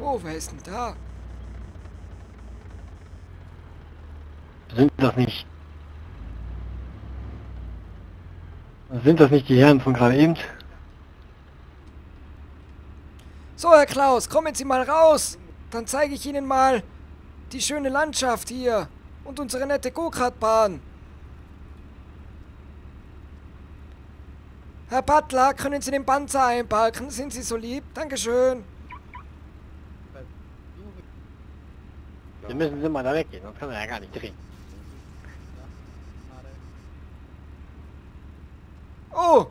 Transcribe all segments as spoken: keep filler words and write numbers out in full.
Oh, wer ist denn da? Sind das nicht... Sind das nicht die Herren von gerade eben? So, Herr Klaus, kommen Sie mal raus. Dann zeige ich Ihnen mal die schöne Landschaft hier und unsere nette Go-Kart-Bahn. Herr Butler, können Sie den Panzer einparken? Sind Sie so lieb? Dankeschön. Dann müssen Sie mal da weggehen, sonst kann man ja gar nicht drehen. Oh!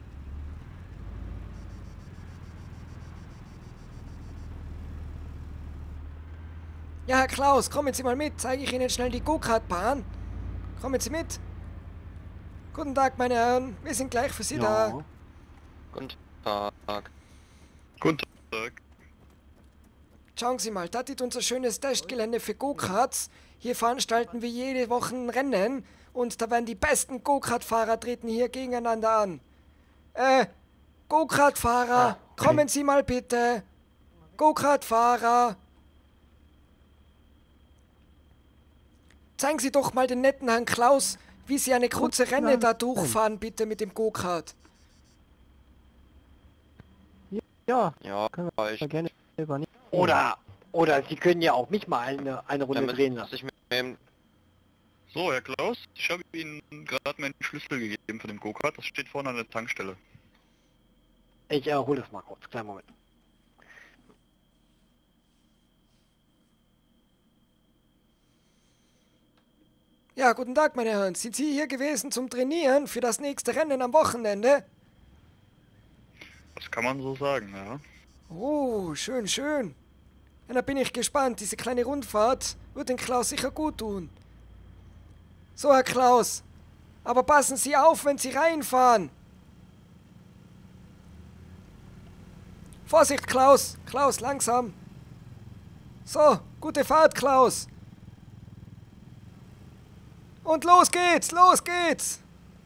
Ja, Herr Klaus, kommen Sie mal mit. Zeige ich Ihnen schnell die Go-Kart-Bahn. Kommen Sie mit. Guten Tag, meine Herren. Wir sind gleich für Sie Ja. da. Guten Tag. Guten Tag. Schauen Sie mal, das ist unser schönes Testgelände für Go-Karts. Hier veranstalten wir jede Woche ein Rennen und da werden die besten Go-Kart-Fahrer treten hier gegeneinander an. Äh, Go-Kart-Fahrer, Ah, okay. kommen Sie mal bitte. Go-Kart-Fahrer. Zeigen Sie doch mal den netten Herrn Klaus, wie Sie eine kurze Renne da durchfahren, bitte mit dem Go-Kart. Ja, Ja, können wir ich, gerne übernehmen. Oder, oder Sie können ja auch mich mal eine, eine Runde damit drehen muss lassen. ich mir eben... So, Herr Klaus, ich habe Ihnen gerade meinen Schlüssel gegeben von dem Go-Kart. Das steht vorne an der Tankstelle. Ich äh, hole das mal kurz, kleinen Moment. Ja, guten Tag, meine Herren. Sind Sie hier gewesen zum Trainieren für das nächste Rennen am Wochenende? Das kann man so sagen, ja. Oh, schön, schön. Ja, da bin ich gespannt. Diese kleine Rundfahrt wird den Klaus sicher gut tun. So, Herr Klaus. Aber passen Sie auf, wenn Sie reinfahren. Vorsicht, Klaus. Klaus, langsam. So, gute Fahrt, Klaus. Und los geht's, los geht's.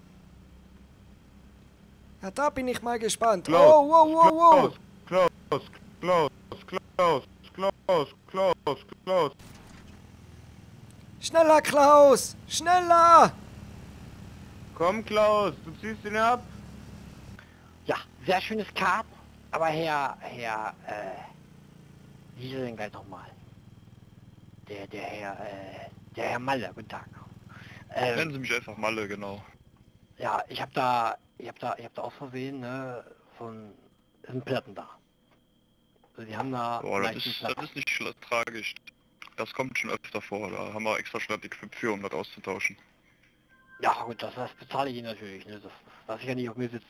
Ja, da bin ich mal gespannt. Oh, wow, wow, wow. Klaus, Klaus, Klaus, Klaus, Klaus, Klaus. Schneller, Klaus. Schneller. Komm, Klaus, du ziehst ihn ab. Ja, sehr schönes Kart, aber Herr, Herr, äh, wie ist er denn gleich nochmal? Der, der Herr, äh, der Herr Malle, guten Tag. Nennen Ähm, Sie mich einfach Malle, genau. ja, ich hab da, ich hab da, ich hab da aus Versehen, ne, von, es sind Platten da. Also die haben da Boah, das meistens ist, das Platten. ist nicht schla- tragisch. Das kommt schon öfter vor. Da haben wir extra schnell die für, um das auszutauschen. Ja gut, das, das bezahle ich Ihnen natürlich, ne, das lasse ich ja nicht auf mir sitzen.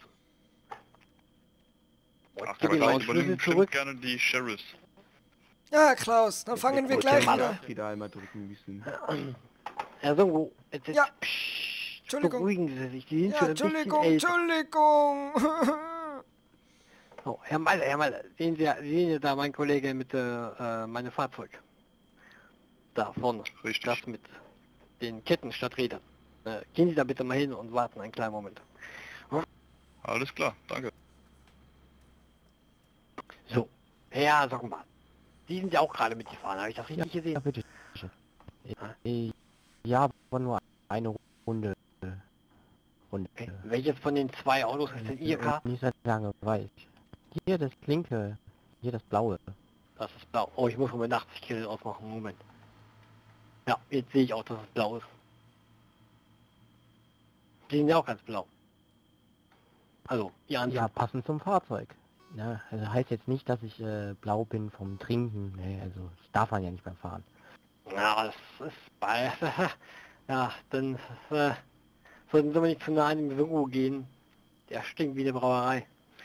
Und Ach, gib aber mir Klaus meinen übernimmt Schlüssel bestimmt zurück. gerne die Sheriffs. Ja, Herr Klaus, dann fangen wir Gut, gleich der wieder. Maler. Wieder einmal drücken müssen. Herr Songo, jetzt, jetzt Ja. pssst, Entschuldigung. beruhigen Sie sich, die sind Ja, schon ein bisschen Entschuldigung, älter. Entschuldigung. So, Herr Malle, Herr Malle, sehen Sie, sehen Sie da mein Kollege mit äh, meinem Fahrzeug? Da vorne, Richtig. das mit den Ketten statt Rädern. Äh, gehen Sie da bitte mal hin und warten einen kleinen Moment. Alles klar, danke. So, Herr Sockenbart, Sie sind ja auch gerade mitgefahren, habe ich das richtig Ja, gesehen? bitte. Äh, Ja, aber nur eine Runde. Runde. Okay. Welches von den zwei Autos ist denn Ihr Car? Nicht so lange, weiß. Hier das linke, hier das blaue. Das ist blau. Oh, ich muss mal achtzig Grill ausmachen, Moment. Ja, jetzt sehe ich auch, dass es blau ist. Die sind ja auch ganz blau. Also, die Anzug. Ja, passend zum Fahrzeug. Ja, also heißt jetzt nicht, dass ich äh, blau bin vom Trinken. Nee, also das darf man ja nicht beim Fahren. Ja, das ist bei... ja, dann äh, sollten Sie mal nicht zu nah an dem Büro gehen. Der stinkt wie eine Brauerei.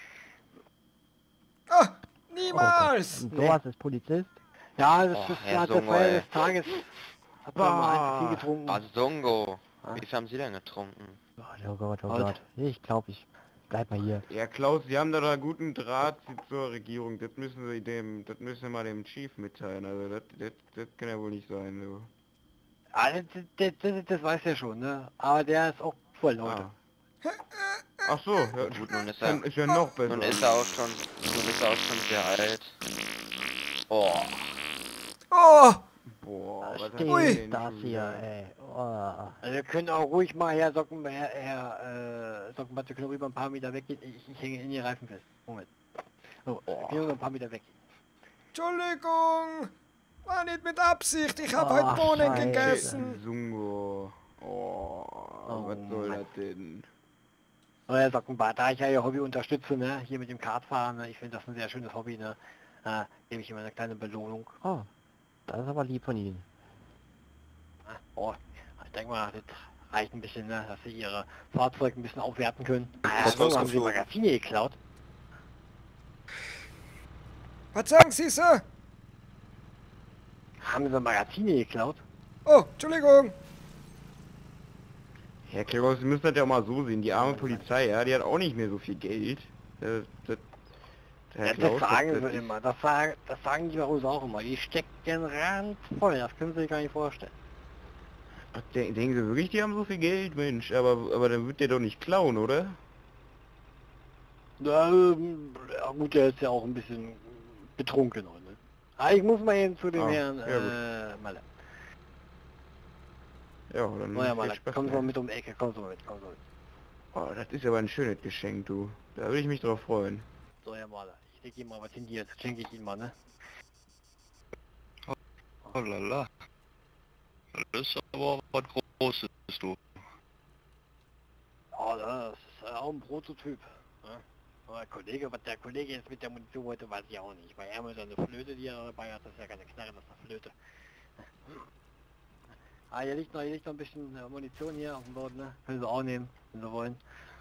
Ah, niemals. Und sowas ist Polizist. Ja, das Oh, ist Herr ja der Songo, Feier ey. des Tages. Hat man mal ein zu viel getrunken. Basongo. Ah. Wie viel haben Sie denn getrunken? Gott, oh Gott, oh Halt. Gott. Ich glaube, ich bleib mal hier. Ja, Klaus, Sie haben da einen guten Draht zur Regierung. Das müssen Sie dem, das müssen Sie mal dem Chief mitteilen. Also das, das, das kann ja wohl nicht sein, so. Ah, das, das, das, das weiß er schon, ne? Aber der ist auch voll laut. Ah. Ach so, ja, Gut, nun ist er, dann ist ja noch besser. nun ist er auch schon, nun ist er auch schon sehr alt. Oh, Oh, Boah, Was was hat Ui. der denn das schon hier, wieder? ey. Oh. Also wir können auch ruhig mal, Herr Socken, Herr, Herr äh, Sockenbart, wir können rüber ein paar Meter weggehen. Ich, ich hänge in die Reifen fest. Moment. So, wir können ein paar Meter weg. Entschuldigung. War nicht mit Absicht. Ich habe heute Oh, Bohnen Scheiße. gegessen. Sungo. Oh, Oh, was soll Mann. das denn? So, Herr Sockenbart, da ich ja Ihr Hobby unterstütze, ne, hier mit dem Kartfahren, ne, ich finde das ein sehr schönes Hobby, ne, äh, gebe ich immer eine kleine Belohnung. Oh, das ist aber lieb von Ihnen. Ne? Oh, ich denke mal, das reicht ein bisschen, ne, dass Sie Ihre Fahrzeuge ein bisschen aufwerten können. Ah, Was so haben Sie rausgeflogen. Magazine geklaut. Was sagen Sie, Sir? Haben Sie Magazine geklaut? Oh, Entschuldigung. Herr Klaus, Sie müssen das ja auch mal so sehen. Die arme Polizei, ja, die hat auch nicht mehr so viel Geld. Das, das, Herr Ja, Klaus, das sagen das, Sie das ist- immer, das sagen, das sagen die bei uns auch immer. Die stecken randvoll, das können Sie sich gar nicht vorstellen. Ach, de- denken Sie wirklich, die haben so viel Geld, Mensch? Aber, aber dann wird der doch nicht klauen, oder? Ja, ähm, ja gut, der ist ja auch ein bisschen betrunken. Ne? Ah, ich muss mal eben zu dem Ah, Herrn ja gut. äh, Malle. Ja, dann Na ja, viel Malle, Spaß kommen Sie mal mehr. mit um die Ecke, kommen Sie mal mit, kommen Sie mit. Oh, das ist aber ein schönes Geschenk, du. Da würde ich mich drauf freuen. So, Herr Maler, ich lege Ihnen mal was hin hier, das schenke ich Ihnen mal, ne? Oh lala. Das ist aber was Großes, du. Oh, das ist ja auch ein Prototyp. Ne? Aber der Kollege, was der Kollege jetzt mit der Munition wollte, weiß ich auch nicht. Bei er mit seiner Flöte, die er dabei hat, das ist ja keine Knarre, das ist eine Flöte. Ah, hier liegt noch, hier liegt noch ein bisschen äh, Munition hier auf dem Boden, ne? Können Sie auch nehmen, wenn Sie wollen.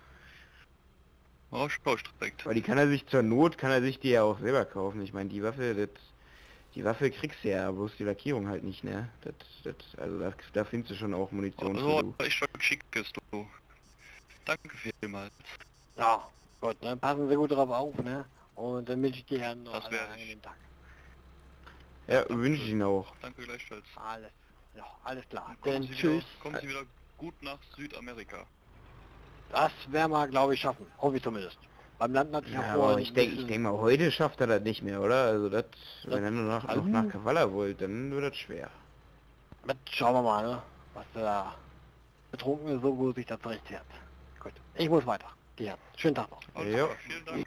Oh, Staustreckt. Aber die kann er sich zur Not, kann er sich die ja auch selber kaufen. Ich meine, die Waffe, das, die Waffe kriegst du ja, bloß die Lackierung halt nicht, ne? Das, das, also da, da findest du schon auch Munition für, Also, du. echt was Schickes, du. Danke vielmals. Ja, gut, dann passen Sie gut drauf auf, ne? Und dann wünsche ich dir Herren noch Das einen wär ich. angenehmen Tag. Ja, wünsche ich ihn auch. Danke gleichfalls. Alles, ja, alles klar. Kommen Dann Sie, tschüss. wieder, kommen Sie wieder gut nach Südamerika. Das werden wir, glaube ich, schaffen. Hoffe ich zumindest. Beim Land hatte ich Ja, ja aber vorhin ich ein denke, ich bisschen- denke mal, heute schafft er das nicht mehr, oder? Also das, wenn er nur noch, noch Also- nach Kavala wollt, dann wird das schwer. Das schauen wir mal, ne? Was der da betrunken ist, so gut sich das zurechtfährt. Gut, ich muss weiter. Ja, schönen Tag noch. Alles Ja. klar, vielen Dank.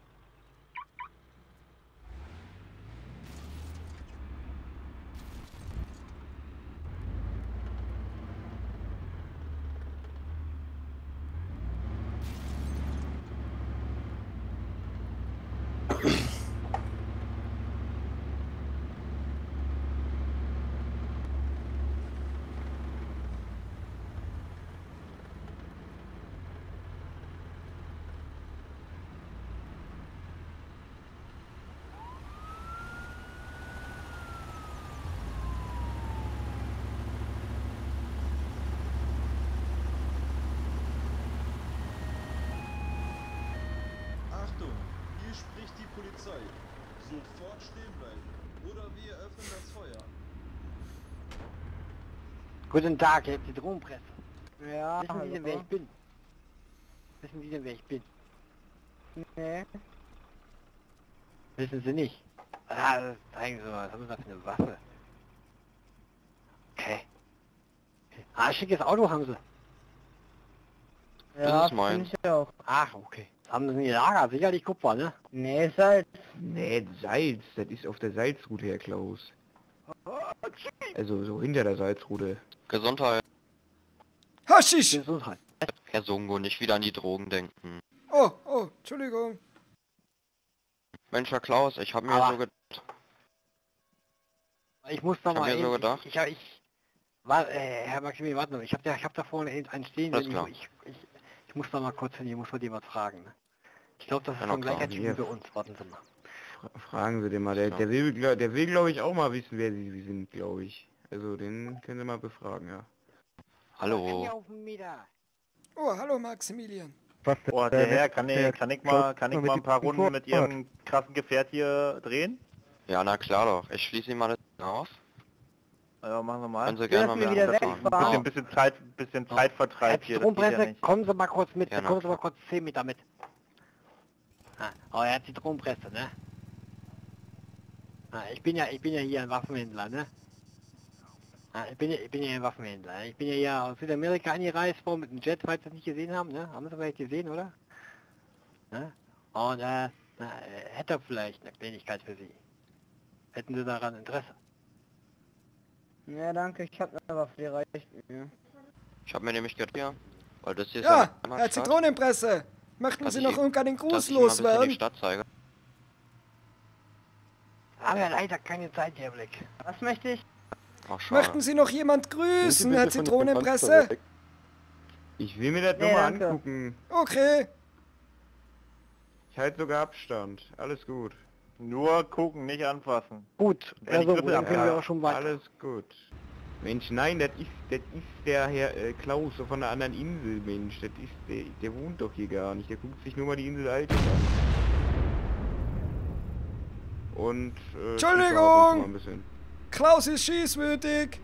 Achtung, hier spricht die Polizei. Sofort stehen bleiben oder wir öffnen das Feuer. Guten Tag, Herr Zitronenpresse. Ja, Wissen Sie denn, wer ich bin? Wissen Sie denn, wer ich bin? Nee. Wissen Sie nicht? Ah, zeigen Sie mal, was haben Sie da für eine Waffe? Okay. Ah, schickes Auto haben Sie. Ja, ist meins. find ich auch. Ach, okay. Haben Sie ein Lager? Sicherlich Kupfer, ne? Nee, Salz. Nee, Salz, das ist auf der Salzroute, Herr Klaus. Also so hinter der Salzroute. Gesundheit. Haschisch. Gesundheit. Herr Songo, nicht wieder an die Drogen denken. Oh, oh, Entschuldigung. Mensch, Herr Klaus, ich habe mir Aber- so gedacht... Ich muss da Ich hab mal mir so eben- gedacht. Ich, ich, ich war, äh, Herr Maximilian, warte mal, ich habe da, ich hab da vorne einen stehen, Alles ich, klar. ich, ich, ich muss da mal kurz hin, ich muss vor dem was fragen. Ne? Ich glaube, das ist Ja, so na ein klar. gleicher Typ Hier. wie bei uns, warten Sie mal. Fra- Fragen Sie den mal, der, Ja. der will, glaub- der will glaube ich auch mal wissen, wer Sie Sie sind, glaube ich. Also den können Sie mal befragen, ja. Hallo. Auf den Meter. Oh, hallo Maximilian. Oh, der Herr, kann ich, kann ich mal, kann ich mal ein paar Runden mit Info- Ihrem krassen Gefährt hier drehen? Ja, na klar doch. Ich schließe ihn mal auf. Ja, machen wir mal. Können Sie Ja, gerne dass mal wir mit wieder anfangen. wegfahren. Ein bisschen, bisschen Zeit, bisschen Zeitvertreib hier, das geht ja Zitronenpresse, nicht. kommen Sie mal kurz mit, Ja, na kommen Sie mal klar. kurz zehn Meter mit. Ah, oh, er hat Zitronenpresse, ne? Ah, ich bin ja, ich bin ja hier ein Waffenhändler, ne? Ah, ich bin ja, ich bin ja ein Waffenhändler. Ich bin ja hier aus Südamerika angereist worden mit einem Jet, falls Sie das nicht gesehen haben, ne? Haben Sie vielleicht gesehen, oder? Ne? Und äh, na, hätte vielleicht eine Kleinigkeit für Sie. Hätten Sie daran Interesse? Ja, danke, ich hab eine Waffe, die reicht mir. Ich habe mir nämlich gedacht, ja, weil das hier Ja, ist Herr Heimatstadt, Zitronenpresse, möchten dass Sie ich noch ihm- irgendeinen dass Gruß ich ihm mal ein bisschen die loswerden? Stadt zeige. Haben wir leider keine Zeit, Herr Blick. Was möchte ich? Ach, schade. Möchten Sie noch jemand grüßen, Herr bitte von dem Zitronenpresse? Fenster weg. Ich will mir das Nee, nur mal danke. angucken. Okay. Ich halte sogar Abstand. Alles gut. Nur gucken, nicht anfassen. Gut, Wenn die also Griffel dann können wir Ja, auch schon weiter. alles gut. Mensch, nein, das ist, das ist der Herr äh, Klaus so von einer anderen Insel, Mensch. Das ist der, der wohnt doch hier gar nicht. Der guckt sich nur mal die Insel Altes an. Und äh, Entschuldigung! ich war ab und zu mal ein bisschen. Klaus ist schießwürdig.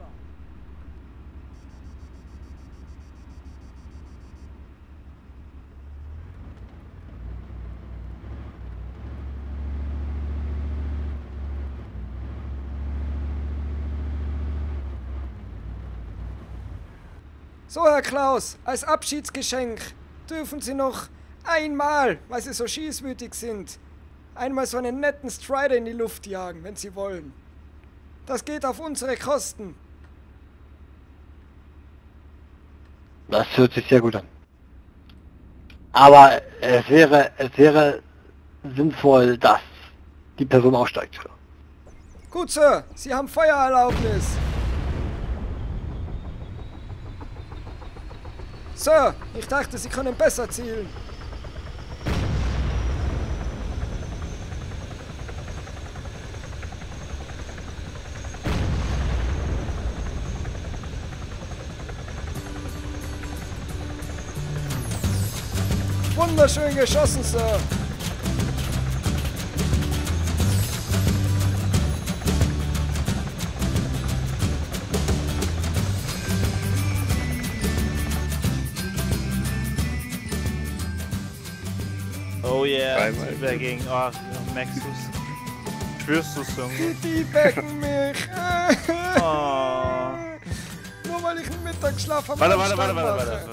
So, Herr Klaus, als Abschiedsgeschenk dürfen Sie noch einmal, weil Sie so schießwütig sind, einmal so einen netten Strider in die Luft jagen, wenn Sie wollen. Das geht auf unsere Kosten. Das hört sich sehr gut an. Aber es wäre, es wäre sinnvoll, dass die Person aussteigt. Gut, Sir, Sie haben Feuererlaubnis. Sir, ich dachte, Sie können besser zielen. Wunderschön geschossen, Sir. Oh yeah, Dreimal. Teabagging. Oh, merkst du's? Spürst du's Die irgendwie? Teabaggen mich. Oh. Nur weil ich einen Mittagsschlaf am Warte, warte, warte, Anstang warte, mache. warte.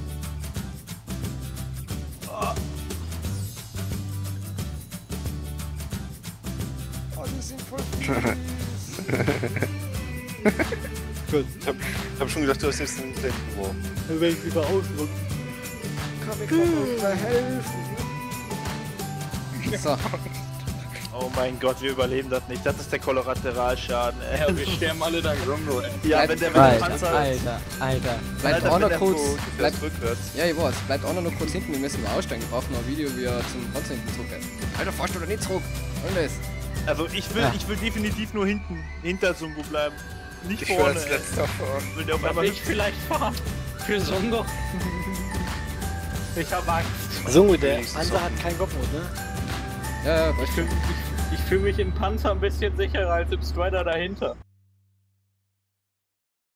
Oh, die sind voll fies. Ich hab, ich hab schon gedacht, du hast jetzt einen Deck geworfen. Dann werde ich lieber ausdrücken. Kann ich noch mal helfen? So. Oh mein Gott, wir überleben das nicht. Das ist der Kollateralschaden, ey. Ja, wir sterben alle dank Romero. Ja, wenn der mit dem Alter, Panzer... Alter, Alter. Bleibt Alter, auch wenn noch der kurz. Flo- Bleibt, rückwärts. ja, ich weiß. Bleibt auch noch kurz hinten. Wir müssen mal aussteigen. Wir brauchen noch ein Video, wie er zum Panzer hinten zurückgeht. Alter, fahrst du da nicht zurück? Und das? Also ich will, Ja. ich will definitiv nur hinten, hinter Zumbo bleiben. Nicht Ich will vorne. als ey. letzter fahren. Will der auf einmal ich vielleicht fahren. Für Songo. Ich hab Angst. Sungo, der Wenigstens Panzer auch. hat keinen Kopfmut, ne? Ja, ja, Ich fühle ich, ich fühl mich im Panzer ein bisschen sicherer als im Strider dahinter.